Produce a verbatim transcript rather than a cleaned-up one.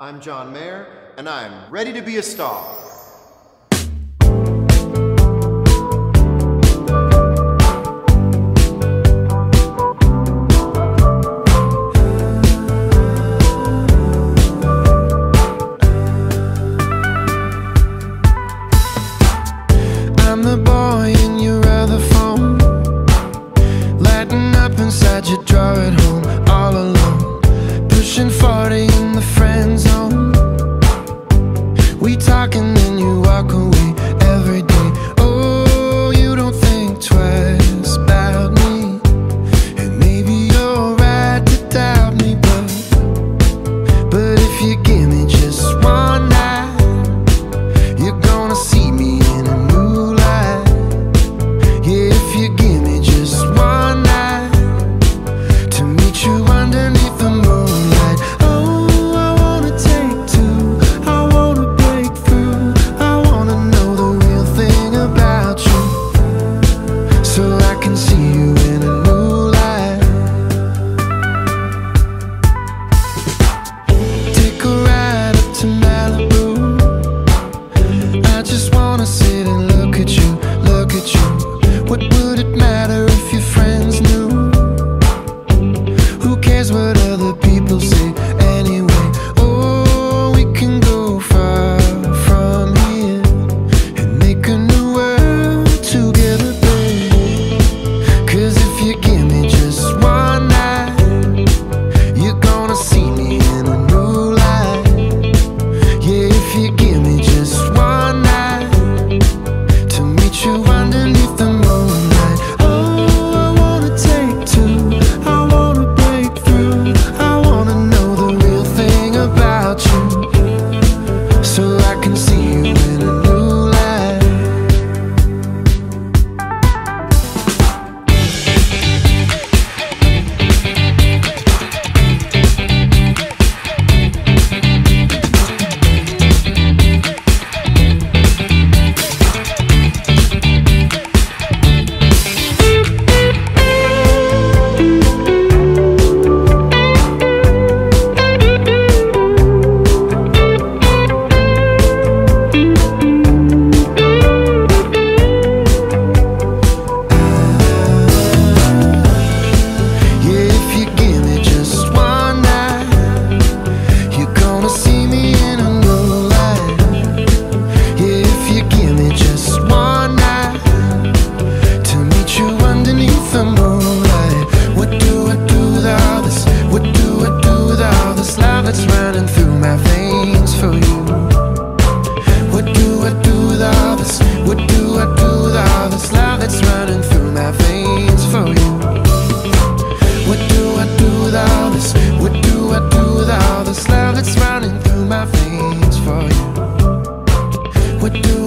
I'm John Mayer, and I'm ready to be a star. I'm the boy in your other phone, lighting up inside your drawer at home, all alone, pushing forty in the friend zone. We talk and then you walk away every day. Oh, you don't think twice about me, and maybe you're right to doubt me, but but if you give me just one night, you're gonna see me in a new light. Yeah, if you give me just one night to meet you underneath the moonlight. Oh, I wanna take two, I wanna break through, I wanna know the real thing about you, so I can see you in a new light. Take a ride up to Malibu, I just wanna sit and look at you, look at you. What would it matter if your friends knew? Who cares what other people say anyway? Oh, we can go far from here and make a new world together, babe. Cause if you give me just one night, you're gonna see me in a new light. Yeah, if you give me just one night to meet you underneath the moonlight. Oh, I wanna take two, I wanna break through, I wanna know the real thing about you, so I can see you in a new light. Yeah, if you give me just one night, you're gonna see me in a new light. Yeah, if you give me just one night to meet you underneath the moonlight. What do I do with all this? What do I do with all this love that's running through my veins for you? What do I do with all this? What do I do with all this love that's running through my veins for you? What do I do with all this? What do I do with all this love that's running through my veins for you? What do